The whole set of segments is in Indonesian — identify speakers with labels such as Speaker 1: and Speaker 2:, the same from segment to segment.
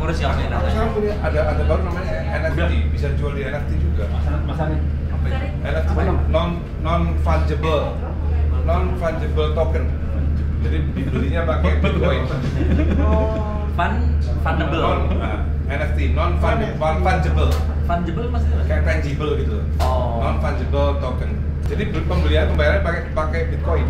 Speaker 1: Ngurus siapa nih?
Speaker 2: Sekarang punya ada baru namanya NFT, bisa jual di NFT juga. NFT non fungible token. Jadi dibelinya pakai Bitcoin.
Speaker 1: Fundable.
Speaker 2: NFT non fungible.
Speaker 1: Fungible maksudnya?
Speaker 2: Kayak tangible gitu. Non fungible token. Jadi pembayaran pakai Bitcoin.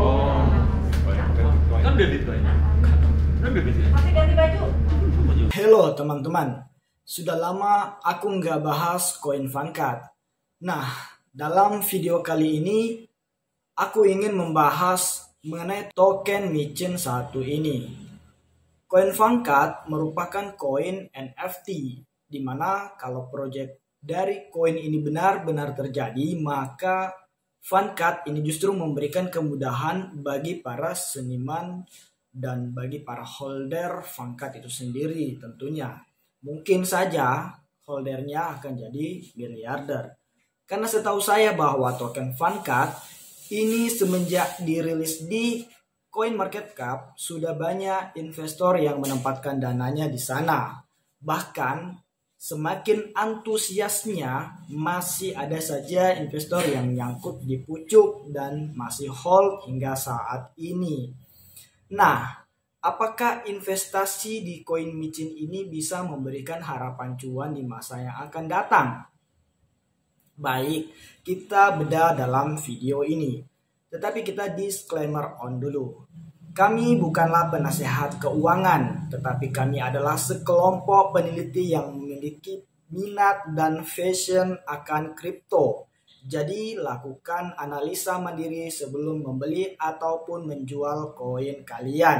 Speaker 1: Kan udah Bitcoin.
Speaker 3: Masih ganti baju.
Speaker 4: Halo teman-teman, sudah lama aku nggak bahas koin Funkat. Nah, dalam video kali ini aku ingin membahas mengenai token micin satu ini. Koin Funkat merupakan koin NFT, di mana kalau proyek dari koin ini benar-benar terjadi, maka Funkat ini justru memberikan kemudahan bagi para seniman dan bagi para holder Funkat itu sendiri tentunya. Mungkin saja holdernya akan jadi miliarder. Karena setahu saya bahwa token Funkat ini semenjak dirilis di CoinMarketCap sudah banyak investor yang menempatkan dananya di sana. Bahkan semakin antusiasnya masih ada saja investor yang nyangkut di pucuk dan masih hold hingga saat ini. Nah, apakah investasi di koin micin ini bisa memberikan harapan cuan di masa yang akan datang? Baik, kita bedah dalam video ini. Tetapi kita disclaimer on dulu. Kami bukanlah penasehat keuangan, tetapi kami adalah sekelompok peneliti yang memiliki minat dan passion akan kripto. Jadi lakukan analisa mandiri sebelum membeli ataupun menjual koin kalian.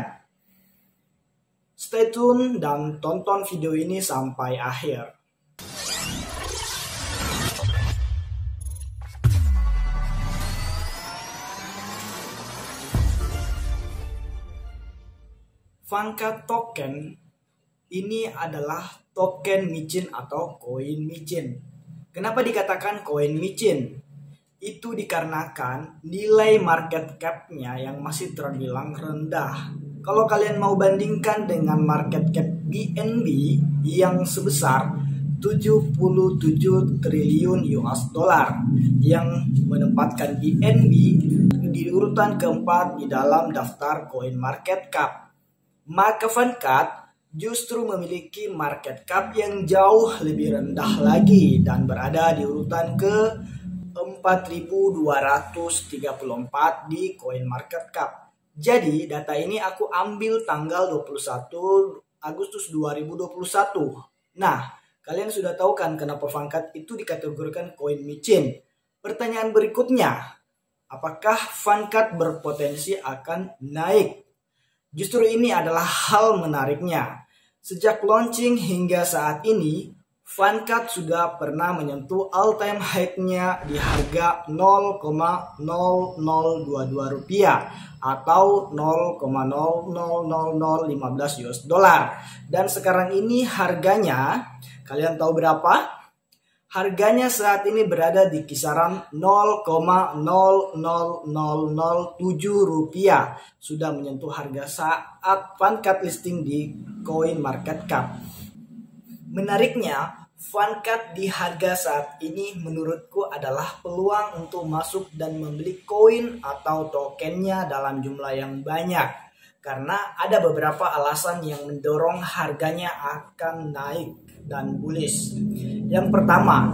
Speaker 4: Stay tune dan tonton video ini sampai akhir. Funkat token ini adalah token micin atau koin micin. Kenapa dikatakan koin micin? Itu dikarenakan nilai market cap-nya yang masih terbilang rendah. Kalau kalian mau bandingkan dengan market cap BNB yang sebesar 77 triliun US dollar yang menempatkan BNB di urutan keempat di dalam daftar koin market cap. Maka Funkat justru memiliki market cap yang jauh lebih rendah lagi dan berada di urutan ke 4.234 di CoinMarketCap. Jadi data ini aku ambil tanggal 21 Agustus 2021. Nah, kalian sudah tahu kan kenapa Funkat itu dikategorikan koin micin. Pertanyaan berikutnya, apakah Funkat berpotensi akan naik? Justru ini adalah hal menariknya. Sejak launching hingga saat ini, Funkat sudah pernah menyentuh all-time high-nya di harga 0,0022 rupiah atau 0,000015 US dollar. Dan sekarang ini harganya, kalian tahu berapa? Harganya saat ini berada di kisaran 0,00007 rupiah. Sudah menyentuh harga saat Funkat listing di CoinMarketCap. Menariknya, Funkat di harga saat ini menurutku adalah peluang untuk masuk dan membeli koin atau tokennya dalam jumlah yang banyak. Karena ada beberapa alasan yang mendorong harganya akan naik dan bullish. Yang pertama,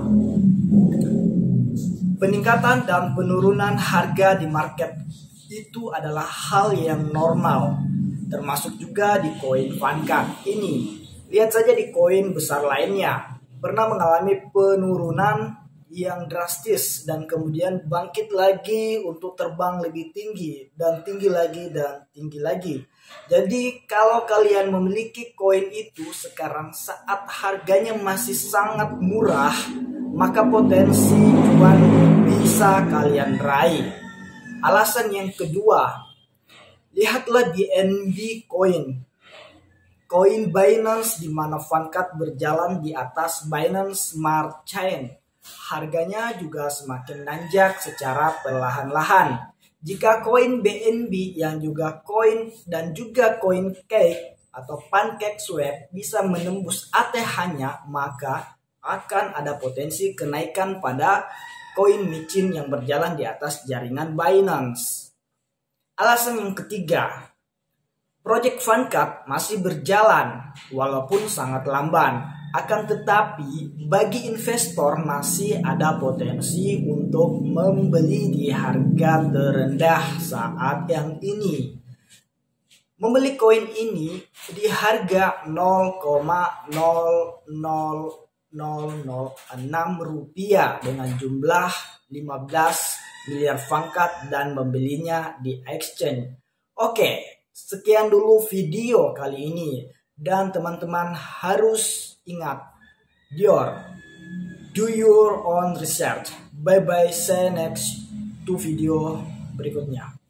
Speaker 4: peningkatan dan penurunan harga di market itu adalah hal yang normal, termasuk juga di koin Funkat ini. Lihat saja di koin besar lainnya, pernah mengalami penurunan yang drastis dan kemudian bangkit lagi untuk terbang lebih tinggi dan tinggi lagi dan tinggi lagi. Jadi kalau kalian memiliki koin itu sekarang saat harganya masih sangat murah, maka potensi cuan bisa kalian raih. Alasan yang kedua, lihatlah BNB coin. Koin Binance di mana Funkat berjalan di atas Binance Smart Chain. Harganya juga semakin nanjak secara perlahan-lahan. Jika koin BNB yang juga koin dan juga koin Cake atau PancakeSwap bisa menembus ATH-nya, maka akan ada potensi kenaikan pada koin micin yang berjalan di atas jaringan Binance. Alasan yang ketiga, Project Funcat masih berjalan walaupun sangat lamban. Akan tetapi bagi investor masih ada potensi untuk membeli di harga terendah saat yang ini. Membeli koin ini di harga 0,00006 rupiah dengan jumlah 15 miliar Funcat dan membelinya di exchange. Oke, sekian dulu video kali ini. Dan teman-teman harus ingat, do your own research. Bye bye, see you next to video berikutnya.